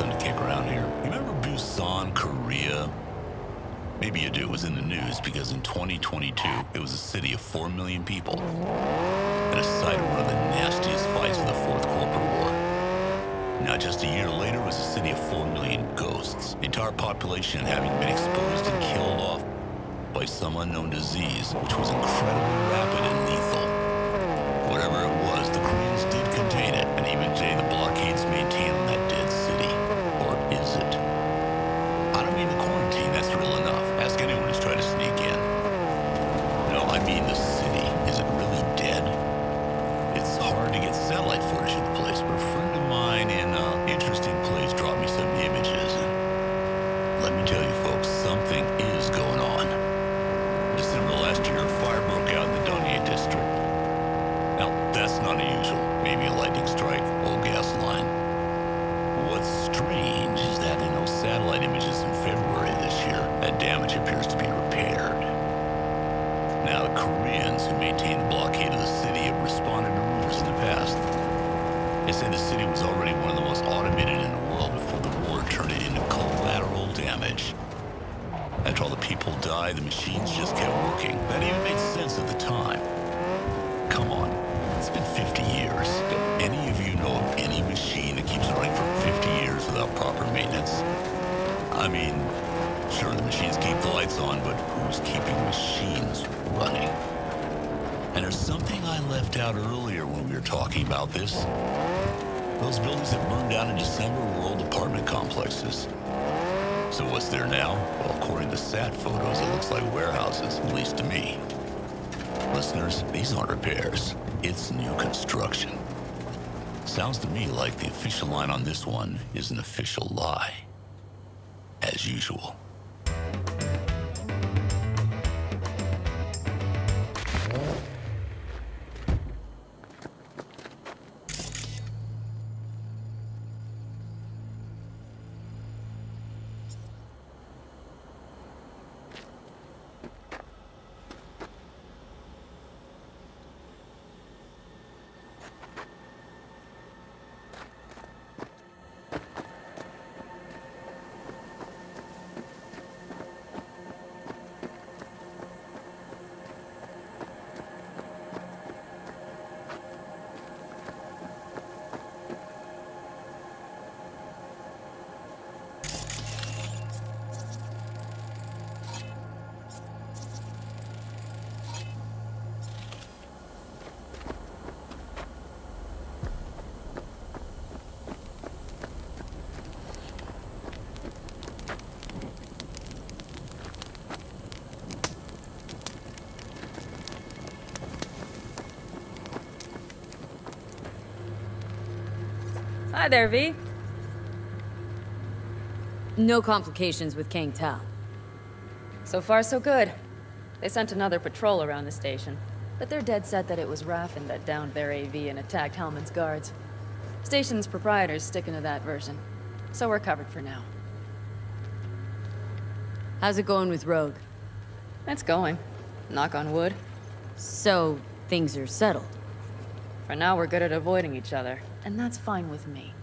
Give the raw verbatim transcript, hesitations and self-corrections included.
something to kick around here. You remember Busan, Korea? Maybe you do. It was in the news because in twenty twenty-two, it was a city of four million people at a site of one of the nastiest fights of the Fourth Corporate War. Now, just a year later, it was a city of four million ghosts. The entire population having been exposed and killed off by some unknown disease, which was incredibly rapid and lethal. Whatever it was, the Koreans did contain it, and even today the blockades maintain on that dead city. Or is it? I don't mean the quarantine, that's real enough. Ask anyone who's tried to sneak in. No, I mean the city. Is it really dead? It's hard to get satellite footage of the place, but a friend of mine in an interesting place dropped me some images. And let me tell you folks, something is going on. December last year, a fire broke out in the Donye district. Now, that's not unusual. Maybe a lightning strike, old gas line. What's strange is that in those satellite images in February this year, that damage appears to be repaired. Now, the Koreans who maintain the blockade of the city have responded to rumors in the past. They say the city was already one of the most automated in the world before the war turned it into collateral damage. After all the people died, the machines just kept working. That even made sense at the time. Come on, it's been fifty years. Do any of you know of any machine that keeps running for fifty years without proper maintenance? I mean, sure, the machines keep the lights on, but who's keeping machines running? And there's something I left out earlier when we were talking about this. Those buildings that burned down in December were old apartment complexes. So what's there now? Well, according to sat photos, it looks like warehouses, at least to me. Listeners, these aren't repairs. It's new construction. Sounds to me like the official line on this one is an official lie. As usual. Hi there, V. No complications with Kang Tao. So far, so good. They sent another patrol around the station, but they're dead set that it was Raffen that downed their A V and attacked Hellman's guards. Station's proprietor's sticking to that version, so we're covered for now. How's it going with Rogue? It's going. Knock on wood. So, things are settled. For now, we're good at avoiding each other, and that's fine with me.